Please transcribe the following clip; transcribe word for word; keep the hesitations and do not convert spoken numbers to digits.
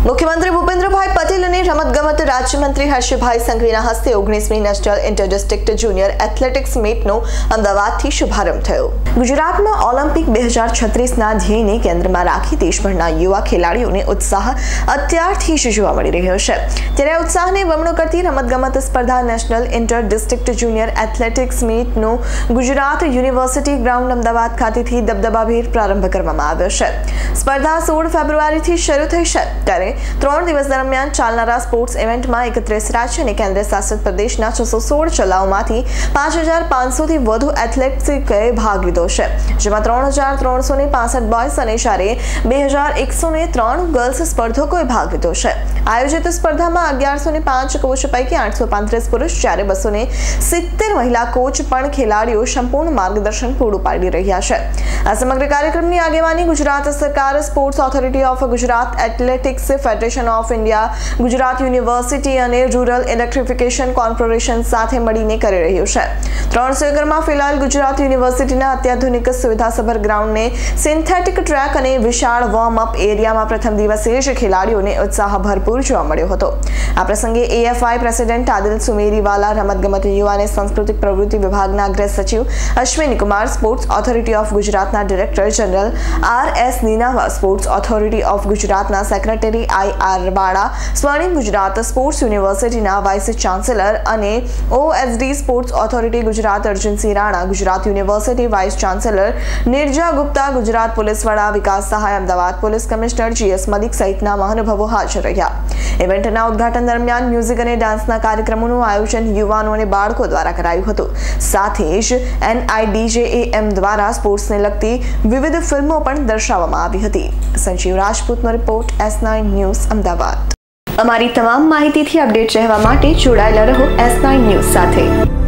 મુખ્યમંત્રી ભૂપેન્દ્રભાઈ પટેલ અને રમતગમત રાજ્યમંત્રી હર્ષભાઈ સંઘવીના હસ્તે ઓગણીસમી national inter district junior athletics મીટનો અમદાવાદથી શુભારંભ થયો। ગુજરાતમાં ઓલિમ્પિક બે હજાર છત્રીસના ધ્યેયને કેન્દ્રમાં રાખી દેશભરના યુવા ખેલાડીઓને ઉત્સાહ અત્યારથી જ જોવા મળી રહ્યો છે। ત્યારે ઉત્સાહને બમણો કરતી રમતગમત સ્પર્ધા national inter district junior athletics મીટનો ગુજરાત યુનિવર્સિટી ગ્રાઉન્ડ અમદાવાદ ખાતેથી દબદબાભેર પ્રારંભ કરવામાં આવ્યો છે। સ્પર્ધા સોળ ફેબ્રુઆરીથી શરૂ થઈ છે, ત્યારે ત્રણ દિવસ દરમિયાન ચાલનારા સ્પોર્ટ્સ ઇવેન્ટમાં એકત્રીસ રાજ્ય અને કેન્દ્ર શાસિત પ્રદેશના છસો સોળ જિલ્લાઓમાંથી પાંચ હજાર પાંચસોથી વધુ એથ્લેટ્સે ભાગ લીધો છે, જેમાં ત્રણ હજાર ત્રણસો ને પાસઠ બોયઝ અને જ્યારે બે હજાર એકસો ને ત્રણ ગર્લ્સ સ્પર્ધકોએ ભાગ લીધો છે। આયોજિત સ્પર્ધામાં અગિયારસો ને પાંચ કોચ પૈકી આઠસો પાંત્રીસ પુરુષ જ્યારે બસો ને સિત્તેર મહિલા કોચ પણ ખેલાડીઓ સંપૂર્ણ માર્ગદર્શન પૂરું પાડી રહ્યા છે। આ સમગ્ર કાર્યક્રમની આગેવાની ગુજરાત સરકાર, sports authority of Gujarat, athletics federation of India, Gujarat university અને રૂરલ ઇલેક્ટ્રિફિકેશન કોર્પોરેશન સાથે મળીને કરી રહ્યું છે। ત્રણસો એકરમાં ફિલહાલ ગુજરાત યુનિવર્સિટીના અત્યાધુનિક સુવિધાસભર ગ્રાઉન્ડને સિન્થેટિક ટ્રેક અને વિશાળ વોર્મ અપ એરિયામાં પ્રથમ દિવસે જ ખેલાડીઓને ઉત્સાહ ભરપૂર જોવા મળ્યો હતો। આ પ્રસંગે એએફઆઈ પ્રેસિડેન્ટ આદિલ સુમેરીવાલા, રમતગમત યુવા અને સાંસ્કૃતિક પ્રવૃત્તિ વિભાગના અગ્ર સચિવ Ashwini Kumar, sports authority of ગુજરાતના director general R S Ninava, sports authority of ગુજરાતના secretary I R Vala, Swarnim Gujarat sports યુનિવર્સિટીના વાઇસ ચાન્સેલર અને OSD sports authority Gujarat Arjunsinh Rana, Gujarat university vice chancellor Nirja Gupta, Gujarat police વડા Vikas Sahay, Ahmedabad police commissioner GS Malik સહિતના મહાનુભાવો હાજર રહ્યા। ઇવેન્ટના ઉદ્ઘાટન દરમિયાન મ્યુઝિક અને ડાન્સના કાર્યક્રમોનું આયોજન યુવાનો અને બાળકો દ્વારા કરાયું હતું। સાથે જ એનઆઈડીજેએએમ દ્વારા સ્પોર્ટ્સને લગતી વિવિધ ફિલ્મો પણ દર્શાવવામાં આવી હતી। સંજીવ રાજપૂતનો report, S nine news, Ahmedabad. અમારી તમામ માહિતીથી અપડેટ રહેવા માટે જોડાયેલા રહો એસ નાઇન ન્યૂઝ સાથે।